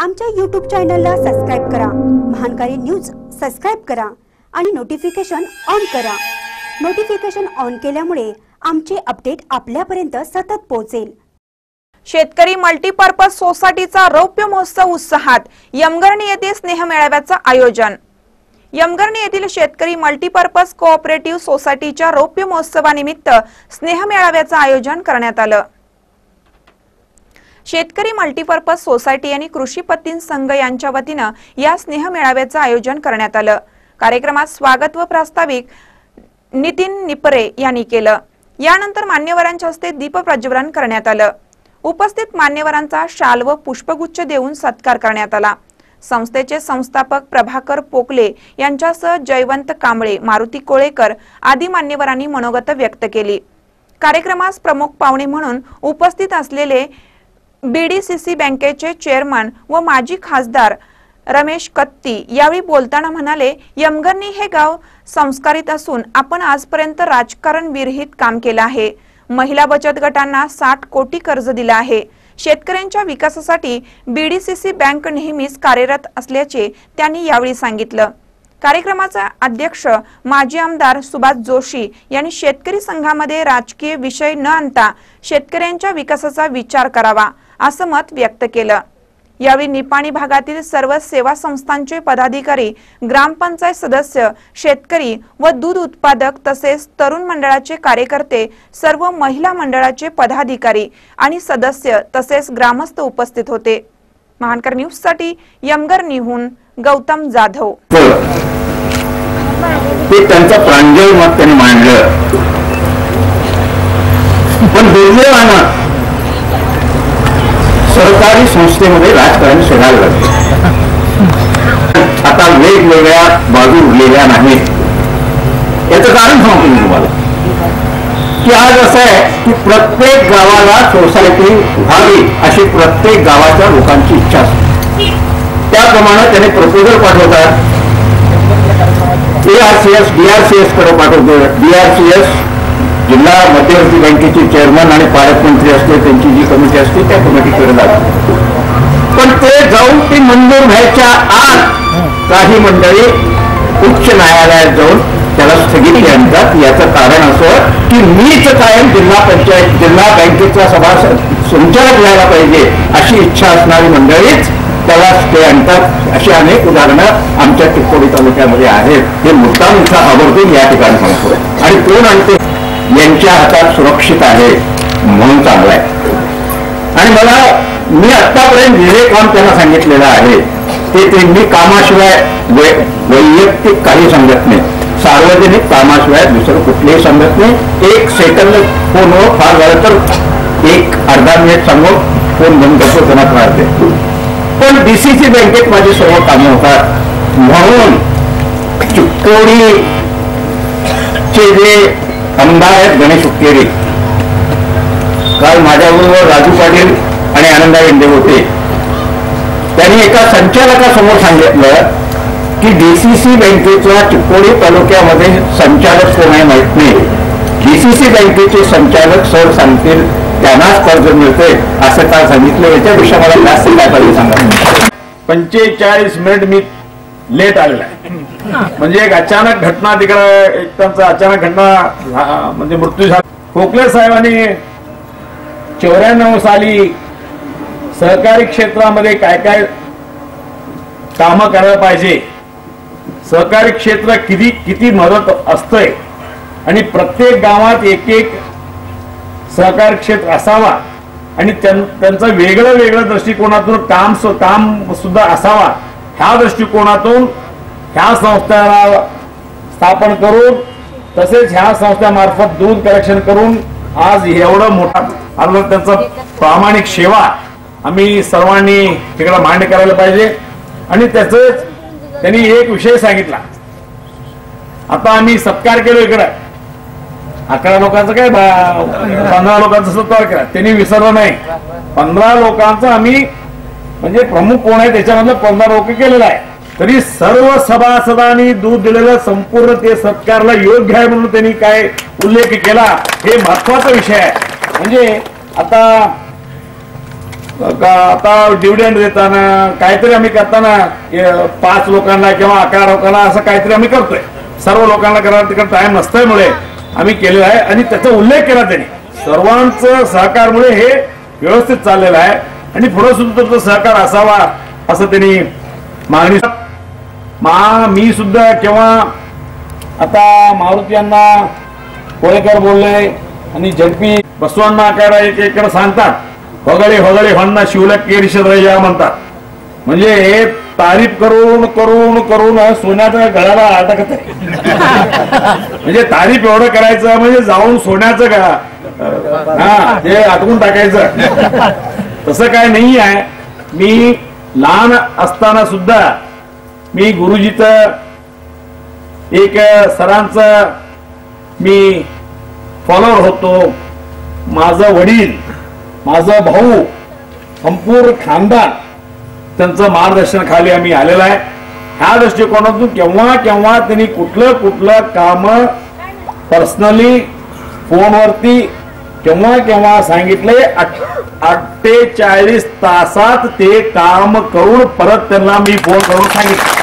आमच्या YouTube चॅनलला subscribe करा, महानकारी न्यूज सबस्क्राइब करा आणि नोटिफिकेशन ऑन करा। नोटिफिकेशन ऑन केल्यामुळे आमचे अपडेट आपल्यापर्यंत सतत पोहोचेल। शेतकरी मल्टीपर्पज सोसायटीचा रौप्य महोत्सव उत्साहात यमगर्णी येथे स्नेह मेळाव्याचे आयोजन। यमगर्णी येथील शेतकरी मल्टीपर्पज कोऑपरेटिव्ह सोसायटीच्या रौप्य महोत्सवानिमित्त स्नेह मेळाव्याचे आयोजन करण्यात आले। शेतकरी मल्टीपर्पज सोसायटी आणि कृषी पत्तीन संघ यांच्या वतीने या स्नेह मेळाव्याचे आयोजन करण्यात आले। कार्यक्रमात स्वागत व प्रास्ताविक नितीन निपरे यांनी केले। यानंतर मान्यवरांच्या हस्ते दीप प्रज्वलन करण्यात आले। उपस्थित मान्यवरांचा शाल व पुष्पगुच्छ देऊन सत्कार करण्यात आला। संस्थेचे संस्थापक प्रभाकर पोकले यांच्यासह जयवंत कांबळे, मारुती कोळेकर आदी मान्यवरांनी मनोगत व्यक्त केली। कार्यक्रमास प्रमुख पाहुणे म्हणून उपस्थित असलेले बीडीसीसी बँकेचे चेअरमन व माजी खासदार रमेश कत्ती यावेळी बोलताना म्हणाले, यमगर्णी हे गाव संस्कारित असून आपण आजपर्यंत राजकारण विरहित काम केले आहे। महिला बचत गटांना 60 कोटी कर्ज दिले आहे। शेतकऱ्यांच्या विकासासाठी बीडीसीसी बँक नेहमीच कार्यरत असल्याचे त्यांनी यावेळी सांगितले। कार्यक्रमाचा अध्यक्ष माजी आमदार सुभाष जोशी यांनी शेतकरी संघामध्ये राजकीय विषय न आणता शेतकऱ्यांच्या विकासाचा विचार करावा असं मत व्यक्त केलं। यावेळी निपाणी भागातील सर्व सेवा संस्थांचे पदाधिकारी, ग्रामपंचायत सदस्य, शेतकरी व दूध उत्पादक तसेच तरुण मंडळाचे कार्यकर्ते, सर्व महिला मंडळाचे पदाधिकारी आणि सदस्य तसेच ग्रामस्थ उपस्थित होते। महानकर न्यूज साठी यमगर्णीहून गौतम जाधव। ते त्यांचं प्रांजळ मत त्यांनी मांडलं, पण दुर्दैवानं सहकारी संस्थेमध्ये राजकारण शिरायला लागले। आता वेगवेगळ्या बाजू उरलेल्या नाहीत। याचं कारण सांगतो मी तुम्हाला की आज असं आहे की प्रत्येक गावाला सोसायटी व्हावी अशी प्रत्येक गावाच्या लोकांची इच्छा असते। त्याप्रमाणे त्याने प्रपोजल पाठवतात। ARCS DRCS कडे पाठवतो। DRCS जिल्हा मध्यवर्ती बँकेचे चेअरमन आणि पालकमंत्री असते, त्यांची जी कमिटी असते त्या कमिटीकडे जाते। पण ते जाऊन ती मंजूर व्हायच्या आत काही मंडळी उच्च न्यायालयात जाऊन त्याला स्थगिती आणतात। याचं कारण असं की मीच कायम जिल्हा बँकेचा सभासद संचालक व्हायला पाहिजे अशी इच्छा असणारी मंडळीच त्याला स्टे आणतात। अशी अनेक उदाहरणं आमच्या चिकोडी तालुक्यामध्ये आहेत। हे मुद्दाम इथं आवर्जून या ठिकाणी सांगतोय। आणि कोण आणते? यांच्या हातात सुरक्षित आहे म्हणून चांगला आहे। आणि मी आतापर्यंत जे काम त्यांना सांगितलेलं आहे ते मी कामाशिवाय वैयक्तिक काही सांगत नाही, सार्वजनिक कामाशिवाय दुसरं कुठलेही सांगत नाही। 1 सेकंद फोनवर फार झालं तर 1 अर्धा मिनिट सांगून फोन बंद करतो, त्यांना त्रास देतो। पण डीसीसी बँकेत माझी सर्व कामं होतात म्हणून चिकोडीचे जे आमदार आहेत गणेश उक्केरी, काल माझ्याबरोबर राजू पाटील आणि आनंदा इंडे होते। त्यांनी एका संचालकासमोर सांगितलं की डीसीसी बँकेच्या चिकोडी तालुक्यामध्ये संचालक कोण आहे माहित नाही। डीसीसी बँकेचे संचालक सर सांगतील त्यांनाच कर्ज मिळते असं काय सांगितलं। याच्यापेक्षा मला जास्त काय पाहिजे सांगा। 45 मिनिट मी लेट आलेला आहे। म्हणजे एक अचानक घटना तिकडे एक त्यांचा अचानक घटना म्हणजे मृत्यू झाला। खोकले साहेबांनी 94 साली सहकारी क्षेत्रामध्ये काय काय कामं करायला पाहिजे, सहकारी क्षेत्र किती मदत असते आणि प्रत्येक गावात एक सहकारी क्षेत्र असावा आणि त्यांचा वेगळं दृष्टिकोनातून काम सुद्धा असावा। ह्या दृष्टिकोनातून ह्या संस्थेला स्थापन करून तसेच ह्या संस्थेमार्फत दूध कलेक्शन करून आज एवढं मोठा आणि त्यांचा प्रामाणिक सेवा आम्ही सर्वांनी तिकडे मान्य करायला पाहिजे। आणि त्याचंच त्यांनी एक विषय सांगितला। आता आम्ही सत्कार केलो इकडे 11 लोकांचा काय 15 लोकांचा सत्कार केला, त्यांनी विसरलं नाही। 15 लोकांचा आम्ही म्हणजे प्रमुख कोण आहे त्याच्यामधलं 15 लोक केलेलं आहे। तरी सर्व सभासदांनी दूध दिलेलं संपूर्ण ते सत्कारला योग्य आहे म्हणून त्यांनी काय उल्लेख केला, हे महत्वाचा विषय आहे। म्हणजे आता आता डिव्हिडंड देताना काहीतरी आम्ही करताना 5 लोकांना किंवा 11 लोकांना असं काहीतरी आम्ही करतोय. सर्व लोकांना करायला तिकडे टाइम नसल्यामुळे आम्ही केलेला आहे आणि त्याचा उल्लेख केला त्यांनी. सर्वांचं सहकारमुळे हे व्यवस्थित चाललेलं आहे आणि पुढे सुद्धा सहकार असावा असं त्यांनी मागणी. मी सुद्धा केव्हा आता मारुती यांना कोळेकर बोलले आणि झडपी बसवांना काय एक सांगतात वगळे वगळे होणना शिवला केरिशद राजा म्हणतात. म्हणजे हे तारीफ करून करून करून सोन्याच्या गळ्याला अटकत आहे. म्हणजे तारीफ एवढं करायचं म्हणजे जाऊन सोन्याचं हा ते अटकून टाकायचं तसं काय नाही आहे. मी लहान असताना सुद्धा मी गुरुजीचं एक सरांचं मी फॉलोअर होतो. माझं वडील माझं भाऊ संपूर्ण खानदान त्यांचं मार्गदर्शनाखाली आम्ही आलेला आहे. ह्या दृष्टिकोनातून केव्हा केव्हा त्यांनी कुठलं काम पर्सनली फोनवरती केव्हा केव्हा सांगितले 48 तासात ते काम करून परत त्यांना मी फोन करून सांगितलं.